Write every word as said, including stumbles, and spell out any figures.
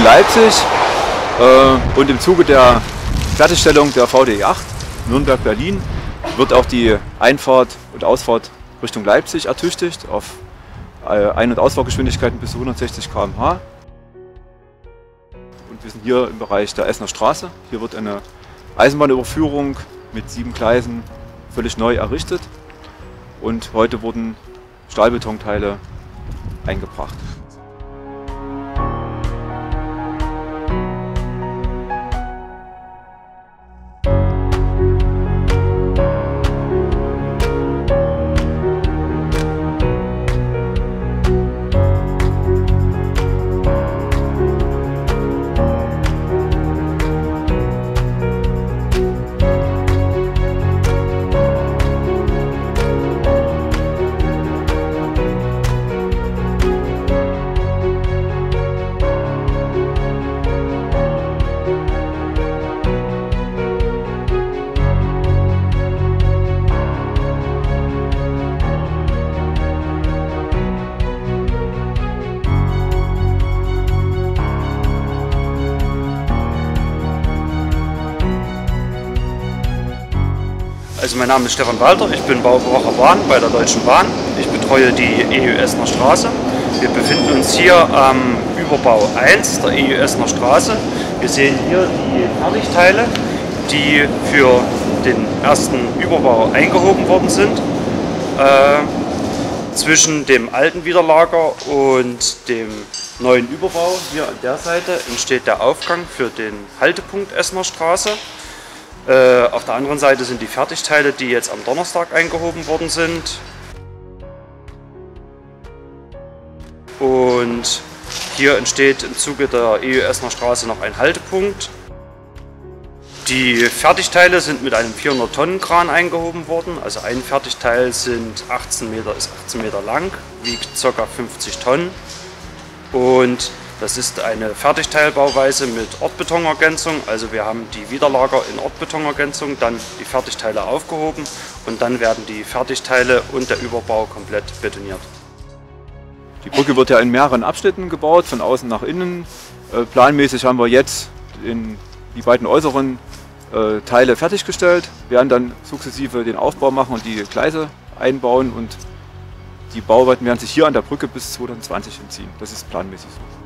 Leipzig äh, und im Zuge der Fertigstellung der V D E acht Nürnberg-Berlin wird auch die Einfahrt und Ausfahrt Richtung Leipzig ertüchtigt auf Ein- und Ausfahrgeschwindigkeiten bis zu hundertsechzig Kilometer pro Stunde. Und wir sind hier im Bereich der Essener Straße. Hier wird eine Eisenbahnüberführung mit sieben Gleisen völlig neu errichtet und heute wurden Stahlbetonteile eingebracht. Also mein Name ist Stefan Walter, ich bin Bauüberwacher Bahn bei der Deutschen Bahn. Ich betreue die E Ö Essener Straße. Wir befinden uns hier am Überbau eins der E Ö Essener Straße. Wir sehen hier die Fertigteile, die für den ersten Überbau eingehoben worden sind. Äh, zwischen dem alten Widerlager und dem neuen Überbau hier an der Seite entsteht der Aufgang für den Haltepunkt Essener Straße. Äh, auf der anderen Seite sind die Fertigteile, die jetzt am Donnerstag eingehoben worden sind. Und hier entsteht im Zuge der E Ö Essener Straße noch ein Haltepunkt. Die Fertigteile sind mit einem vierhundert Tonnen Kran eingehoben worden. Also ein Fertigteil sind achtzehn Meter, ist achtzehn Meter lang, wiegt ca. fünfzig Tonnen. Und das ist eine Fertigteilbauweise mit Ortbetonergänzung. Also wir haben die Widerlager in Ortbetonergänzung, dann die Fertigteile aufgehoben und dann werden die Fertigteile und der Überbau komplett betoniert. Die Brücke wird ja in mehreren Abschnitten gebaut, von außen nach innen. Äh, planmäßig haben wir jetzt in die beiden äußeren äh, Teile fertiggestellt, werden dann sukzessive den Aufbau machen und die Gleise einbauen und die Bauarbeiten werden sich hier an der Brücke bis zweitausendzwanzig hinziehen. Das ist planmäßig so.